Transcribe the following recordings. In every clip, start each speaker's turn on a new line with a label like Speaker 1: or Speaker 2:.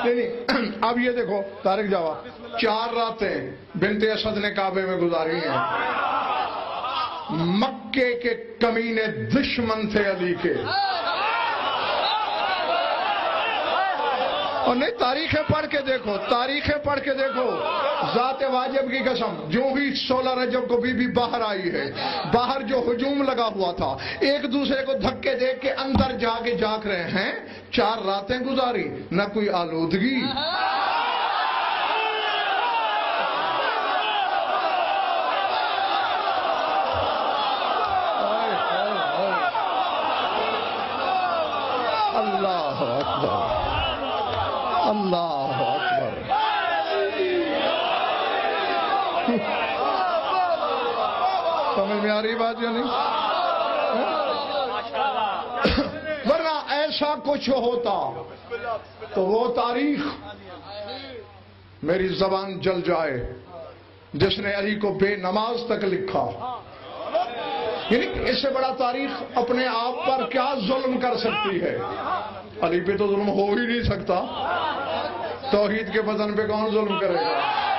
Speaker 1: نہیں اب یہ دیکھو طارق جواب 4 راتیں بنت اسد نے کعبے میں گزاری ہیں. مکے کے کمینے دشمن تھے علی کے. اور نہیں تاریخیں پڑھ کے دیکھو، تاریخیں پڑھ کے دیکھو. ذات واجب کی قسم جو ہی 16 رجب کو بی بی باہر آئی ہے، باہر جو ہجوم لگا ہوا تھا، ایک دوسرے کو دھکے دے کے اندر جا کے جاگ رہے ہیں. 4 راتیں گزاری، نہ کوئی آلودگی. اللہ اکبر، اللہ اکبر. سمجھ میں آ رہی بات یا نہیں؟ ورنہ ایسا کچھ ہوتا تو وہ تاریخ میری زبان جل جائے جس نے علی کو بے نماز تک لکھا. یعنی اس سے بڑا تاریخ اپنے آپ پر کیا ظلم کر سکتی ہے؟ علی پہ تو ظلم ہو ہی نہیں سکتا. توحید کے بدن پہ کون ظلم کرے گا؟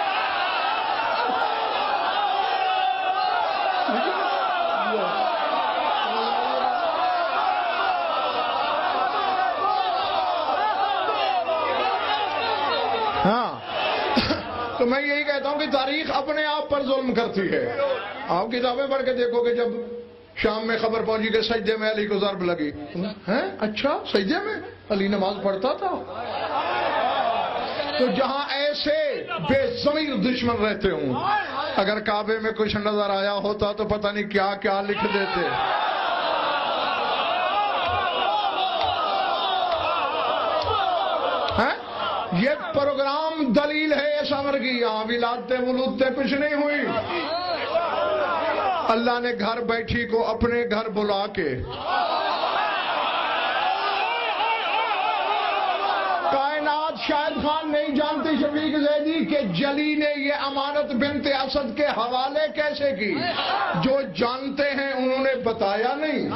Speaker 1: ہاں تو میں یہی کہتا ہوں کہ تاریخ اپنے آپ پر ظلم کرتی ہے. آپ کتابیں پڑھ کے دیکھو کہ جب شام میں خبر پہنچی کہ سجدے میں علی کو ضرب لگی. ہیں اچھا سجدے میں علی نماز پڑھتا تھا؟ تو جہاں ایسے بے ضمیر دشمن رہتے ہوں، اگر کعبے میں کچھ نظر آیا ہوتا تو پتہ نہیں کیا کیا لکھ دیتے. یہ پروگرام دلیل ہے اس امر کی. یہاں ولادتیں ولودتیں کچھ نہیں ہوئی. اللہ نے گھر بیٹھی کو اپنے گھر بلا کے کائنات شاہد خان نہیں جانتی شفیق زیدی کہ جلی نے یہ امانت بنت اسد کے حوالے کیسے کی. جو جانتے ہیں انہوں نے بتایا نہیں.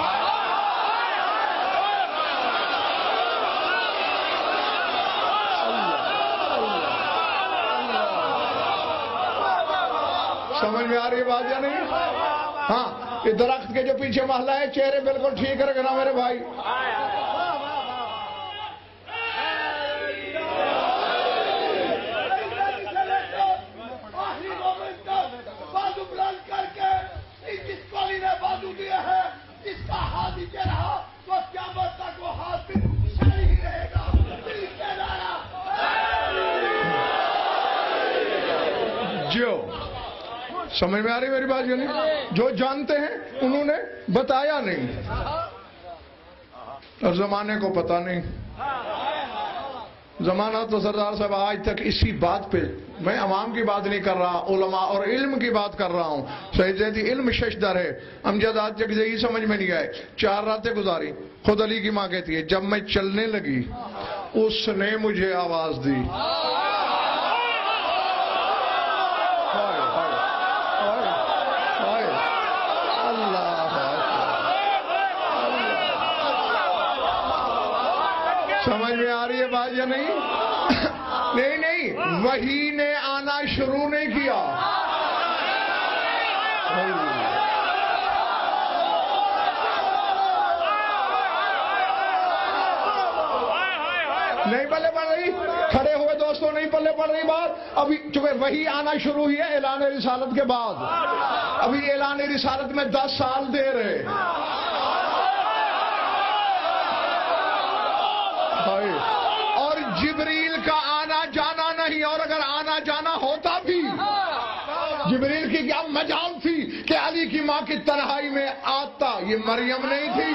Speaker 1: سمجھ میں آ رہی بات یا نہیں؟ ہاں یہ درخت کے جو پیچھے محلہ ہے، چہرے بالکل ٹھیک رکھنا میرے بھائی.
Speaker 2: بازو بلند کر کے جس کولی نے بازو دیا ہے، جس کا ہاتھ نیچے رہا تو قیامت تک وہ ہاتھ بھی شاہی ہی رہے گا.
Speaker 1: جو سمجھ میں آ رہی میری بات یا نہیں؟ جو جانتے ہیں انہوں نے بتایا نہیں اور زمانے کو پتا نہیں. زمانہ تو سردار صاحب آج تک اسی بات پہ، میں عوام کی بات نہیں کر رہا، علماء اور علم کی بات کر رہا ہوں. سید زیدی علم ششدر ہے. امجد آج تک یہی سمجھ میں نہیں آئے. 4 راتیں گزاری. خود علی کی ماں کہتی ہے جب میں چلنے لگی اس نے مجھے آواز دی. سمجھ میں آ رہی ہے بات یا نہیں؟ نہیں وحی نے آنا شروع نہیں کیا. نہیں پلے پڑ رہی، کھڑے ہوئے دوستوں نہیں پلے پڑ رہی بات. ابھی چونکہ وحی آنا شروع ہوئی ہے اعلان رسالت کے بعد. ابھی اعلان رسالت میں 10 سال دے رہے. اور جبریل کا آنا جانا نہیں. اور اگر آنا جانا ہوتا بھی، جبریل کی کیا مجال تھی کہ علی کی ماں کی تنہائی میں آتا؟ یہ مریم نہیں تھی.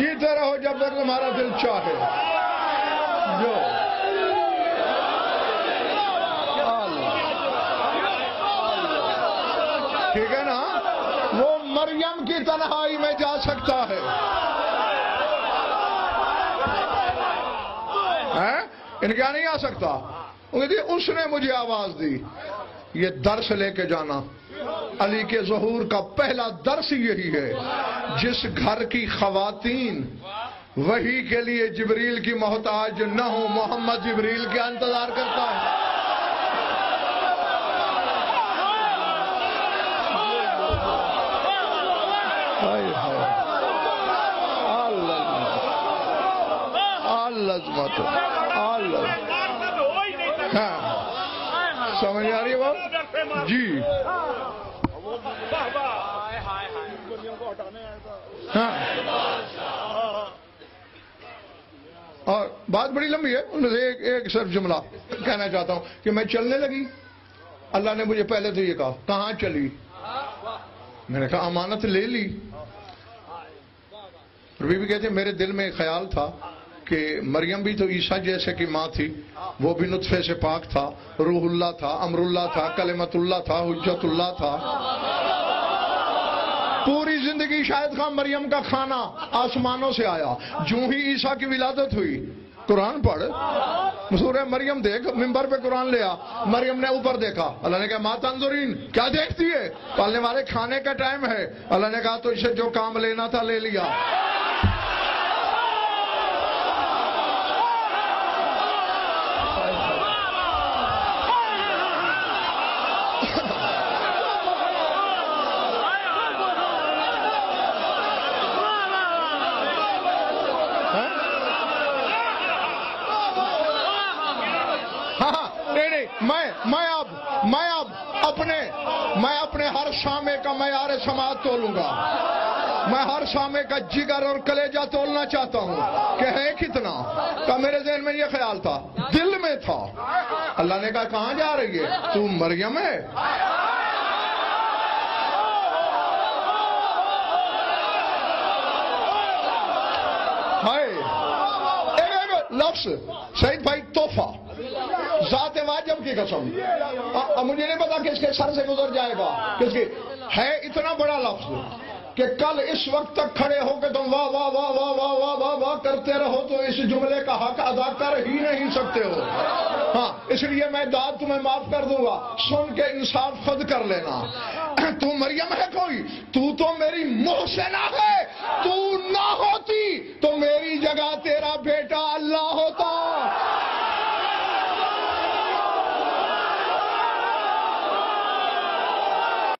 Speaker 1: تمہارا دل چاہے جو کی تنہائی میں جا سکتا ہے؟ ان کیا نہیں آ سکتا؟ اس نے مجھے آواز دی. یہ درس لے کے جانا. علی کے ظہور کا پہلا درس یہی ہے. جس گھر کی خواتین وحی کے لیے جبریل کی محتاج نہ ہو، محمد جبریل کا انتظار کرتا ہے. سمجھ آ رہی ہے بات؟ جی ہاں. اور بات بڑی لمبی ہے. ان سے ایک صرف جملہ کہنا چاہتا ہوں کہ میں چلنے لگی. اللہ نے مجھے پہلے تو یہ کہا کہاں چلی؟ میں نے کہا امانت لے لی. بی بی کہتے میرے دل میں ایک خیال تھا کہ مریم بھی تو عیسیٰ جیسے کی ماں تھی، وہ بھی نطفے سے پاک تھا، روح اللہ تھا، امر اللہ تھا، کلمت اللہ تھا، حجت اللہ تھا. پوری زندگی شاید خان مریم کا کھانا آسمانوں سے آیا. جو ہی عیسیٰ کی ولادت ہوئی قرآن پڑھ، سورہ مریم دیکھ، ممبر پہ قرآن لیا. مریم نے اوپر دیکھا. اللہ نے کہا ما تنظرین، کیا دیکھتی ہے؟ پالنے والے کھانے کا ٹائم ہے. اللہ نے کہا تو اسے جو کام لینا تھا لے لیا. میں اپنے ہر شامے کا معیار سماعت تولوں گا. میں ہر شامے کا جگر اور کلیجہ تولنا چاہتا ہوں کہ ہے کتنا. کا میرے ذہن میں یہ خیال تھا، دل میں تھا. اللہ نے کہا کہاں جا رہی ہے؟ تو مریم ہے. ایک لفظ سعید بھائی، تحفہ، ذات واجب کی قسم. مجھے نہیں پتا کس کے سر سے گزر جائے گا. کس کی ہے اتنا بڑا لفظ کہ کل اس وقت تک کھڑے ہو کے تم واہ واہ واہ واہ واہ واہ واہ واہ کرتے رہو تو اس جملے کا حق ادا کر ہی نہیں سکتے ہو. ہاں، اس لیے میں داد تمہیں معاف کر دوں گا. سن کے انصاف خود کر لینا. تو مریم ہے کوئی؟ تو میری محسنہ ہے. تو نہ ہوتی تو میری جگہ تیرا بیٹا اللہ ہوتا.